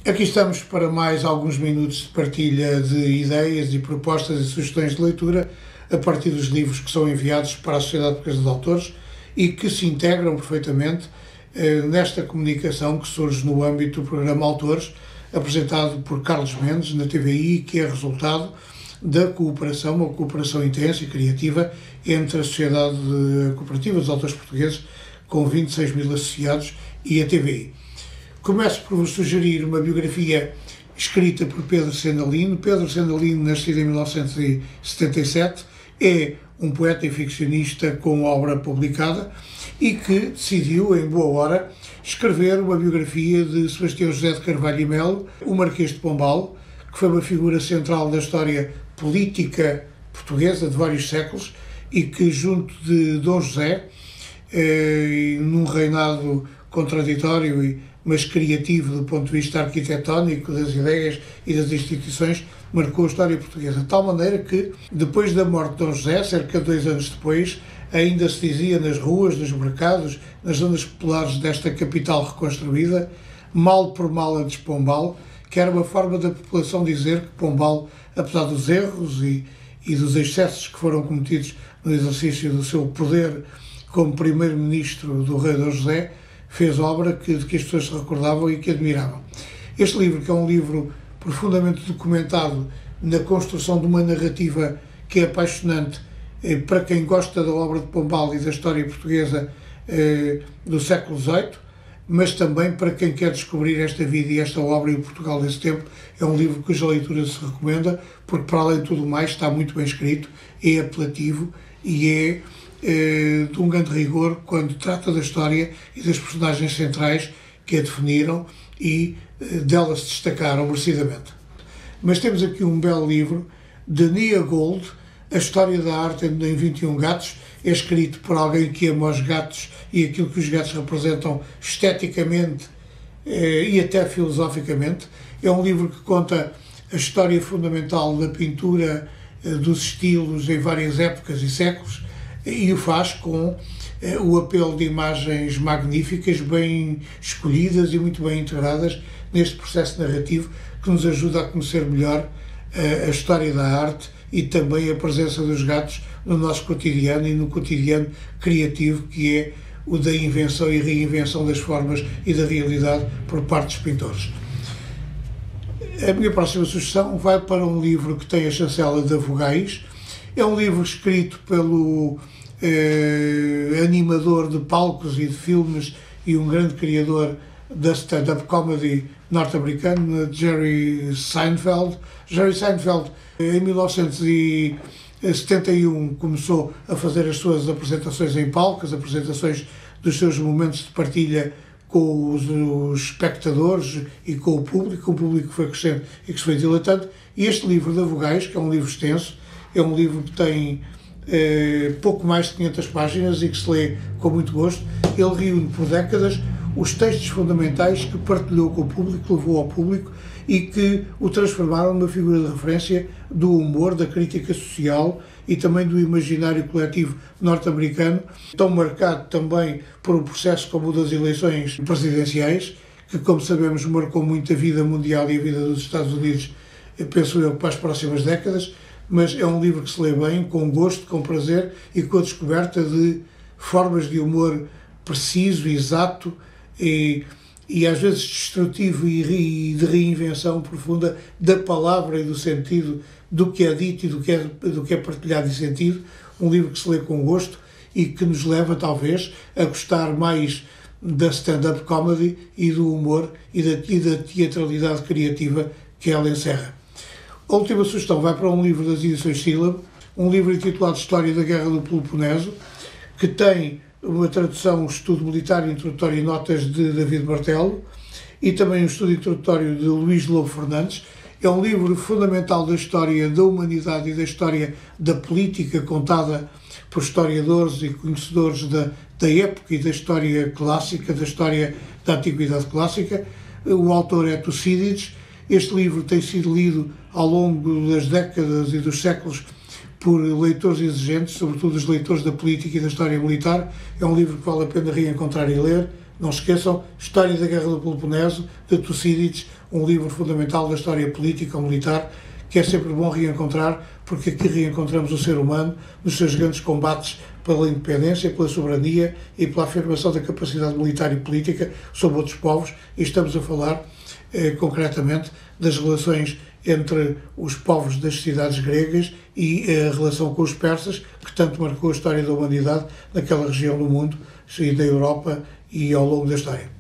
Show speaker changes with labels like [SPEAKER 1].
[SPEAKER 1] Aqui estamos para mais alguns minutos de partilha de ideias e propostas e sugestões de leitura a partir dos livros que são enviados para a Sociedade Portuguesa de Autores e que se integram perfeitamente nesta comunicação que surge no âmbito do programa Autores, apresentado por Carlos Mendes na TVI, que é resultado da cooperação, uma cooperação intensa e criativa entre a Sociedade Cooperativa dos Autores Portugueses, com 26 mil associados, e a TVI. Começo por vos sugerir uma biografia escrita por Pedro Sandalino. Pedro Sandalino, nascido em 1977, é um poeta e ficcionista com obra publicada e que decidiu, em boa hora, escrever uma biografia de Sebastião José de Carvalho e Melo, o Marquês de Pombal, que foi uma figura central da história política portuguesa de vários séculos e que, junto de Dom José, num reinado contraditório, mas criativo do ponto de vista arquitetónico, das ideias e das instituições, marcou a história portuguesa. De tal maneira que, depois da morte de Dom José, cerca de 2 anos depois, ainda se dizia nas ruas, nos mercados, nas zonas populares desta capital reconstruída, mal por mal a de Pombal, que era uma forma da população dizer que Pombal, apesar dos erros e dos excessos que foram cometidos no exercício do seu poder como primeiro-ministro do rei Dom José, fez obra de que as pessoas se recordavam e que admiravam. Este livro, que é um livro profundamente documentado na construção de uma narrativa que é apaixonante para quem gosta da obra de Pombal e da história portuguesa do século XVIII, mas também para quem quer descobrir esta vida e esta obra e o Portugal desse tempo. É um livro cuja leitura se recomenda, porque, para além de tudo mais, está muito bem escrito, é apelativo e é de um grande rigor quando trata da história e das personagens centrais que a definiram e delas se destacaram merecidamente. Mas temos aqui um belo livro de Nia Gold, A História da Arte em 21 Gatos. É escrito por alguém que ama os gatos e aquilo que os gatos representam esteticamente e até filosoficamente. É um livro que conta a história fundamental da pintura, dos estilos em várias épocas e séculos, e o faz com o apelo de imagens magníficas, bem escolhidas e muito bem integradas neste processo narrativo que nos ajuda a conhecer melhor a história da arte e também a presença dos gatos no nosso cotidiano e no cotidiano criativo, que é o da invenção e reinvenção das formas e da realidade por parte dos pintores. A minha próxima sugestão vai para um livro que tem a chancela da Vogais. É um livro escrito pelo animador de palcos e de filmes e um grande criador da stand-up comedy norte-americano, Jerry Seinfeld. Jerry Seinfeld, em 1971, começou a fazer as suas apresentações em palco, as apresentações dos seus momentos de partilha com os espectadores e com o público foi crescendo e que se foi dilatando. E este livro da Vogais, que é um livro extenso, é um livro que tem pouco mais de 500 páginas e que se lê com muito gosto. Ele reúne por décadas os textos fundamentais que partilhou com o público, levou ao público e que o transformaram numa figura de referência do humor, da crítica social e também do imaginário coletivo norte-americano, tão marcado também por um processo como o das eleições presidenciais, que, como sabemos, marcou muito a vida mundial e a vida dos Estados Unidos, penso eu, para as próximas décadas. Mas é um livro que se lê bem, com gosto, com prazer e com a descoberta de formas de humor preciso, exato e às vezes destrutivo e de reinvenção profunda da palavra e do sentido do que é dito e do que é partilhado e sentido. Um livro que se lê com gosto e que nos leva, talvez, a gostar mais da stand-up comedy e do humor e da teatralidade criativa que ela encerra. A última sugestão vai para um livro das edições Sílabo, um livro intitulado História da Guerra do Peloponeso, que tem uma tradução, um estudo militar introdutório e notas de David Martelo e também um estudo introdutório de Luís Lobo Fernandes. É um livro fundamental da história da humanidade e da história da política, contada por historiadores e conhecedores da época e da história clássica, da história da Antiguidade Clássica. O autor é Tucídides. Este livro tem sido lido ao longo das décadas e dos séculos por leitores exigentes, sobretudo os leitores da política e da história militar. É um livro que vale a pena reencontrar e ler, Não se esqueçam, História da Guerra do Peloponeso, de Tucídides, um livro fundamental da história política ou militar, que é sempre bom reencontrar, porque aqui reencontramos o ser humano nos seus grandes combates pela independência, pela soberania e pela afirmação da capacidade militar e política sobre outros povos, e estamos a falar concretamente das relações entre os povos das cidades gregas e a relação com os persas, que tanto marcou a história da humanidade naquela região do mundo e da Europa e ao longo da história.